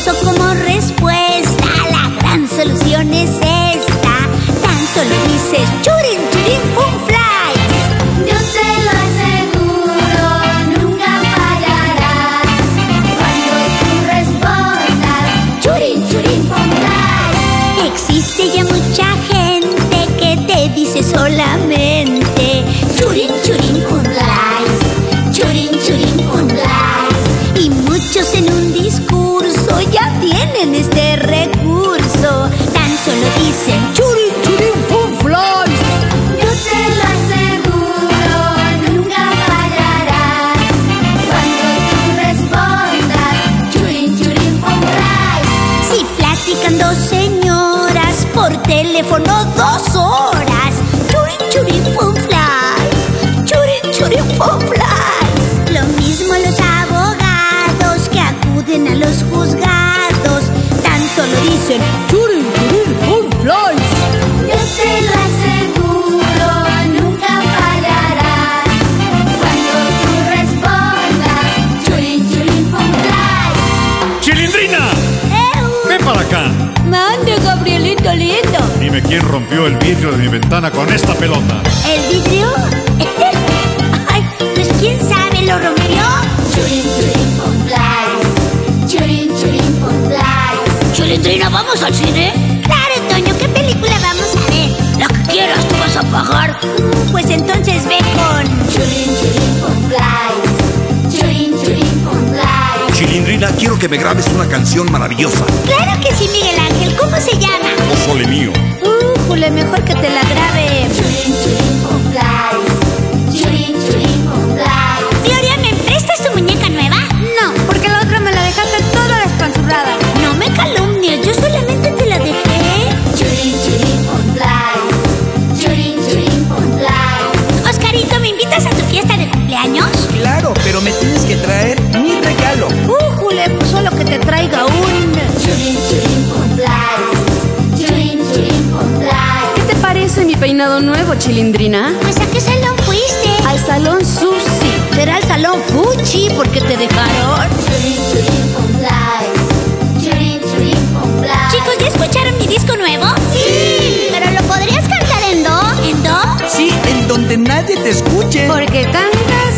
eso como respuesta. La gran solución es esta. Tan solo dices churin, churin, pum, fly. Yo te lo aseguro, nunca fallarás. Cuando tú respondas churin, churin, pum, fly. Existe ya mucha gente que te dice solamente churin, churin, pum, fly. Churin, churin, pum, fly. Y muchos en un discurso ya tienen este recurso. Tan solo dicen churin, churin, pum, fly. Yo te lo aseguro, nunca fallarás. Cuando tú respondas churin, churin, pum, fly. Si platican dos señoras por teléfono 2 horas, churin, churin, pum, fly. Churin, churin, pum, fly. Lo mismo los abogados que acuden a los juzgados. Tan solo dicen churin, churin, pum, fly. Yo te lo aseguro, nunca fallarás. Cuando tú respondas churin, churin, pum, fly. ¡Chilindrina! ¡Ven para acá! Mande, Gabrielito lindo. Dime quién rompió el vidrio de mi ventana con esta pelota. ¿El vidrio? Ay, pues quién sabe, lo rompió. Churin, churin, pum, fly. Churin, churin, pum, fly. Chilindrina, ¿vamos al cine? Claro, Toño, ¿qué película vamos a ver? La que quieras, ¿tú vas a pagar? Pues entonces ve con... Churin, churin, pum, fly. Churin, churin, pum, fly. Chilindrina, quiero que me grabes una canción maravillosa. Claro que sí, Miguel Ángel, ¿cómo se llama? Oh, sole mío. Jule, mejor que te la grabe. Churin, churin, pum, fly. Churin, churin, pum, fly. Gloria, ¿me prestas tu muñeca nueva? No, porque la otra me la dejaste toda despanzurrada. No me calumnies, yo solamente te la dejé. Churin, churin, pum, fly. Churin, churin, pum, fly. Oscarito, ¿me invitas a tu fiesta de cumpleaños? Claro, pero me tienes que traer mi regalo. Jule, pues solo que te traiga un... Churin, churin, pum, fly. Churin, churin, pum, fly. ¿Qué te parece mi peinado nuevo, Chilindrina? Pues, ¿a qué salón fuiste? Al salón Susi. ¿Será el salón Fuchi porque te dejaron? Churin, churin, pum, fly. Churin, churin, pum, fly. Chicos, ¿ya escucharon mi disco nuevo? ¡Sí! ¿Pero lo podrías cantar en do? ¿En do? Sí, en donde nadie te escuche. Porque cantas